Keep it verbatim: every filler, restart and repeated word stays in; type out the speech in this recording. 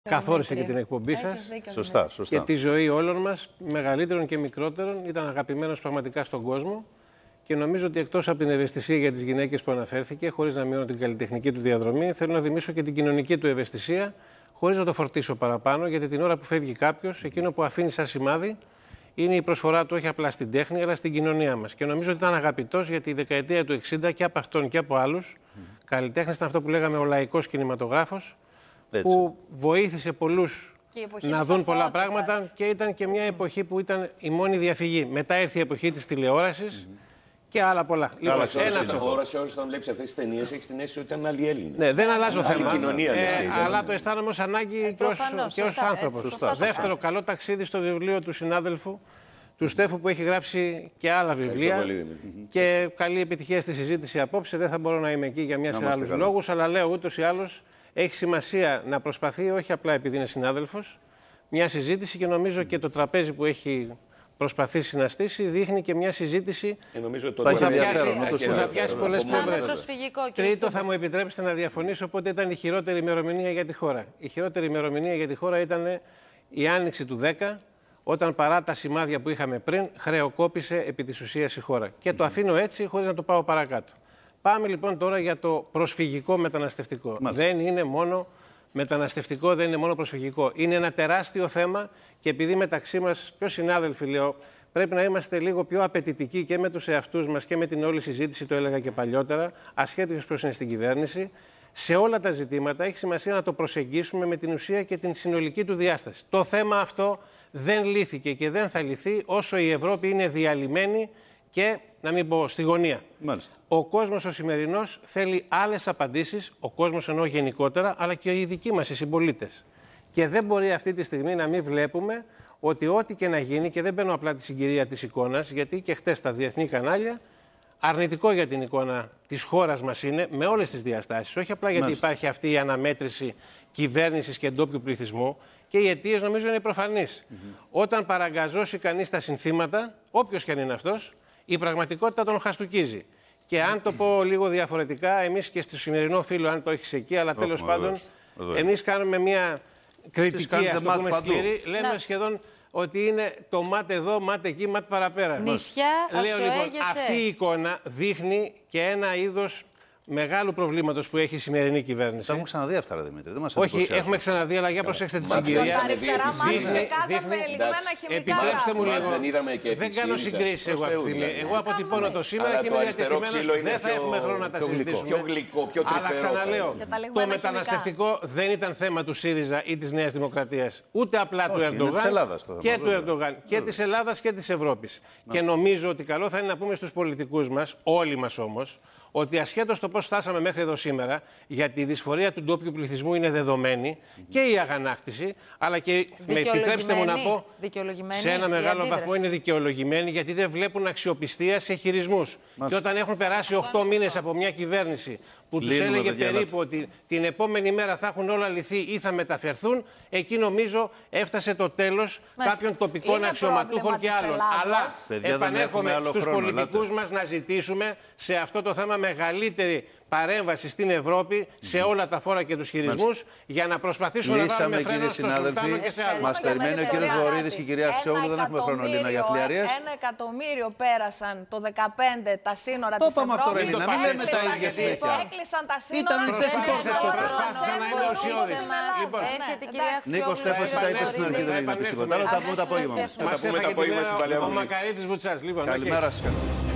Καθόρισε και την εκπομπή σας. Σωστά, σωστά. Και τη ζωή όλων μας, μεγαλύτερων και μικρότερων. Ήταν αγαπημένος πραγματικά στον κόσμο. Και νομίζω ότι εκτός από την ευαισθησία για τις γυναίκες που αναφέρθηκε, χωρίς να μειώνω την καλλιτεχνική του διαδρομή, θέλω να δημιουργήσω και την κοινωνική του ευαισθησία, χωρίς να το φορτίσω παραπάνω, γιατί την ώρα που φεύγει κάποιος, εκείνο που αφήνει σαν σημάδι είναι η προσφορά του όχι απλά στην τέχνη, αλλά στην κοινωνία μας. Και νομίζω ότι ήταν αγαπητός γιατί η δεκαετία του εξήντα και από αυτόν και από άλλους mm. καλλιτέχνες ήταν αυτό που λέγαμε ο λαϊκός κινηματογράφος, έτσι, που βοήθησε πολλούς να δουν πολλά πράγματα και ήταν και μια εποχή που ήταν η μόνη διαφυγή. Μετά ήρθε η εποχή της τηλεόρασης. Mm-hmm. Και άλλα πολλά. Λοιπόν, ένα αυτό. Ώρα σε ώρες όταν βλέπεις αυτές τις ταινίες, έχεις την αίσθηση ότι ήταν άλλοι Έλληνες. Ναι, δεν αλλάζω θέμα. Κοινωνία, ε, ε, αλλά το αισθάνομαι ως ανάγκη ε, και ως άνθρωπος. Σωστά, σωστά. Δεύτερο, καλό ταξίδι στο βιβλίο του συνάδελφου, του Στέφου, που έχει γράψει και άλλα βιβλία. Και καλή επιτυχία στη συζήτηση απόψε. Δεν θα μπορώ να είμαι εκεί για μια σειρά άλλους λόγους, αλλά λέω ούτως ή άλλως έχει σημασία να προσπαθεί, όχι απλά επειδή είναι συνάδελφος, μια συζήτηση και νομίζω και το τραπέζι που έχει προσπαθήσει να στήσει, δείχνει και μια συζήτηση ε, νομίζω που θα πιάσει, που θα πιάσει πολλές πλευρές. Τρίτο, θα μου επιτρέψετε να διαφωνήσω, οπότε ήταν η χειρότερη ημερομηνία για τη χώρα. Η χειρότερη ημερομηνία για τη χώρα ήταν η Άνοιξη του δέκα, όταν παρά τα σημάδια που είχαμε πριν, χρεοκόπησε επί της ουσίας η χώρα. Και το αφήνω έτσι, χωρίς να το πάω παρακάτω. Πάμε λοιπόν τώρα για το προσφυγικό μεταναστευτικό. Μάλιστα. Δεν είναι μόνο μεταναστευτικό, δεν είναι μόνο προσφυγικό. Είναι ένα τεράστιο θέμα και επειδή μεταξύ μας, πιο συνάδελφοι λέω, πρέπει να είμαστε λίγο πιο απαιτητικοί και με τους εαυτούς μας και με την όλη συζήτηση, το έλεγα και παλιότερα, ασχέτως ποιος είναι στην κυβέρνηση. Σε όλα τα ζητήματα έχει σημασία να το προσεγγίσουμε με την ουσία και την συνολική του διάσταση. Το θέμα αυτό δεν λύθηκε και δεν θα λυθεί όσο η Ευρώπη είναι διαλυμένη και, να μην πω, στη γωνία. Μάλιστα. Ο κόσμος ο σημερινός θέλει άλλες απαντήσεις, ο κόσμος εννοώ γενικότερα, αλλά και οι δικοί μας οι συμπολίτες. Και δεν μπορεί αυτή τη στιγμή να μην βλέπουμε ότι ό,τι και να γίνει, και δεν μπαίνω απλά τη συγκυρία της εικόνας, γιατί και χτες στα διεθνή κανάλια, αρνητικό για την εικόνα της χώρας μας είναι, με όλες τις διαστάσεις. Όχι απλά γιατί Μάλιστα. υπάρχει αυτή η αναμέτρηση κυβέρνησης και ντόπιου πληθυσμού, και οι αιτίες νομίζω είναι προφανείς. Mm-hmm. Όταν παραγκαζώσει κανείς τα συνθήματα, όποιος και αν είναι αυτός, η πραγματικότητα τον χαστουκίζει. Και αν το πω λίγο διαφορετικά, εμείς και στο σημερινό φίλο, αν το έχεις εκεί, αλλά τέλος πάντων, εμείς κάνουμε μια κριτική, ας το πούμε σκληρή, λέμε σχεδόν ότι είναι το ΜΑΤ εδώ, ΜΑΤ εκεί, ΜΑΤ παραπέρα. Νησιά, Λέω λοιπόν, αυτή η εικόνα δείχνει και ένα είδος μεγάλου προβλήματος που έχει η σημερινή κυβέρνηση. Τα έχουμε ξαναδεί αυτά, ρε Δημήτρη. Δεν μας Όχι, έχουμε ξαναδεί, αλλά για προσέξτε τη συγκυρία. Επιτρέψτε μου λίγο. Δεν κάνω συγκρίσεις εγώ αυτή τη στιγμή. Εγώ αποτυπώνω το σήμερα και είμαι διατεθειμένος. Δεν θα έχουμε χρόνο να τα συζητήσουμε. Πιο γλυκό, πιο τρυφερό. Αλλά ξαναλέω, το μεταναστευτικό δεν ήταν θέμα του ΣΥΡΙΖΑ ή της Νέας Δημοκρατίας. Ούτε απλά του Ερντογάν και του Ερντογάν και της Ελλάδας και της Ευρώπης. Και νομίζω ότι καλό θα είναι να πούμε στους πολιτικούς μας, όλοι μας όμως, ότι ασχέτως το πώς φτάσαμε μέχρι εδώ σήμερα, γιατί η δυσφορία του ντόπιου πληθυσμού είναι δεδομένη mm-hmm. και η αγανάκτηση, αλλά και, με επιτρέψτε μου να πω, σε ένα μεγάλο βαθμό είναι δικαιολογημένη, γιατί δεν βλέπουν αξιοπιστία σε χειρισμούς. Και όταν έχουν περάσει οκτώ μήνες από μια κυβέρνηση που τους έλεγε περίπου ότι την επόμενη μέρα θα έχουν όλα λυθεί ή θα μεταφερθούν, εκεί νομίζω έφτασε το τέλος κάποιων τοπικών αξιωματούχων και άλλων. Αλλά επανέρχομαι στους πολιτικούς μας να ζητήσουμε σε αυτό το θέμα μεγαλύτερη παρέμβαση στην Ευρώπη σε όλα τα φόρα και τους χειρισμούς για να προσπαθήσουμε να βάλουμε φρένο στο Σουλτάνο και σε άλλους. Μας περιμένει ο κύριος Βορίδης και η κυρία Χρυσόγλου, δεν έχουμε χρόνο Λίνα για φλιαρίες. Ένα εκατομμύριο πέρασαν το δεκαπέντε τα σύνορα της Ευρώπης. Το είπαμε αυτό, να μην λέμε τα ίδια συνέχεια. Έκλεισαν τα σύνορα. Ήταν χθες οι κόφτες το προσπάθησα να είμαι ουσιώδης. Έρχεται η κυρία Χρυσόγλου. Νίκος Στέφος, τα είπε στην αρχή, δεν είπε τίποτα άλλο, τα πούμε το απόγευμα μας. Μας έφαγε την μέρα ο Μακαρίτης Βουτσάς. Καλημέρα σας.